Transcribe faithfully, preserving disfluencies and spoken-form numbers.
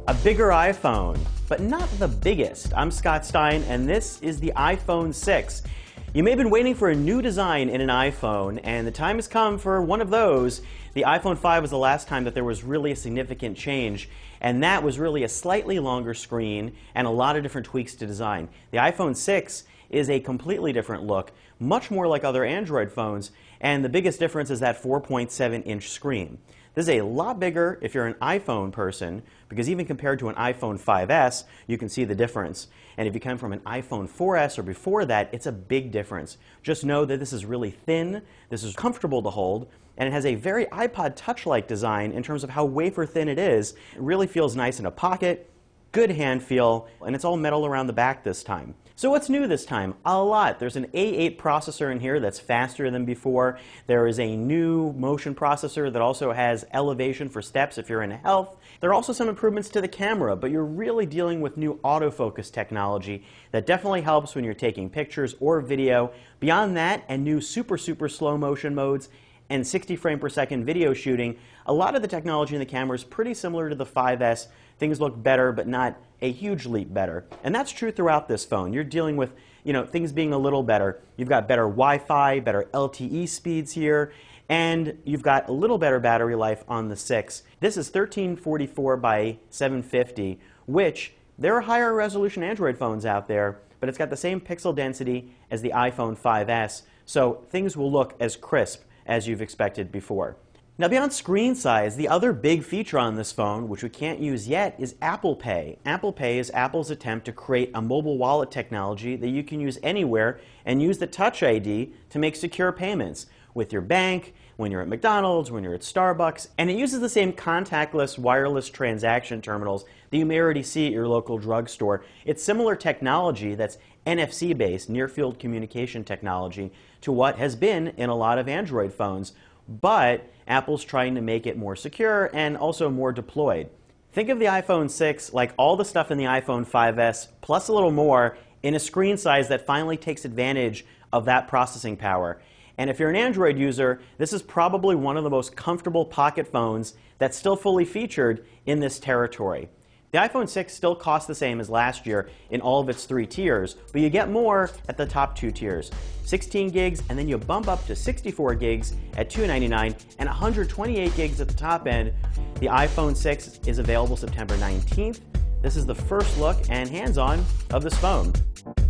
A bigger iPhone, but not the biggest. I'm Scott Stein, and this is the iPhone six. You may have been waiting for a new design in an iPhone, and the time has come for one of those. The iPhone five was the last time that there was really a significant change, and that was really a slightly longer screen and a lot of different tweaks to design. The iPhone six is a completely different look, much more like other Android phones, and the biggest difference is that four point seven inch screen. This is a lot bigger if you're an iPhone person, because even compared to an iPhone five S, you can see the difference. And if you come from an iPhone four S or before that, it's a big difference. Just know that this is really thin, this is comfortable to hold, and it has a very iPod Touch-like design in terms of how wafer thin it is. It really feels nice in a pocket, good hand feel, and it's all metal around the back this time. So what's new this time? A lot. There's an A eight processor in here that's faster than before. There is a new motion processor that also has elevation for steps if you're in health. There are also some improvements to the camera, but you're really dealing with new autofocus technology that definitely helps when you're taking pictures or video. Beyond that, and new super, super slow motion modes and sixty frame per second video shooting, a lot of the technology in the camera is pretty similar to the five S. Things look better, but not a huge leap better. And that's true throughout this phone. You're dealing with, you know, things being a little better. You've got better Wi-Fi, better L T E speeds here, and you've got a little better battery life on the six. This is thirteen forty-four by seven fifty, which there are higher resolution Android phones out there, but it's got the same pixel density as the iPhone five S, so things will look as crisp as you've expected before. Now, beyond screen size, the other big feature on this phone, which we can't use yet, is Apple Pay. Apple Pay is Apple's attempt to create a mobile wallet technology that you can use anywhere and use the Touch I D to make secure payments with your bank, when you're at McDonald's, when you're at Starbucks, and it uses the same contactless wireless transaction terminals that you may already see at your local drugstore. It's similar technology that's N F C-based, near-field communication technology, to what has been in a lot of Android phones, but Apple's trying to make it more secure and also more deployed. Think of the iPhone six like all the stuff in the iPhone five S, plus a little more, in a screen size that finally takes advantage of that processing power. And if you're an Android user, this is probably one of the most comfortable pocket phones that's still fully featured in this territory. The iPhone six still costs the same as last year in all of its three tiers, but you get more at the top two tiers. sixteen gigs, and then you bump up to sixty-four gigs at two ninety-nine and one hundred twenty-eight gigs at the top end. The iPhone six is available September nineteenth. This is the first look and hands-on of this phone.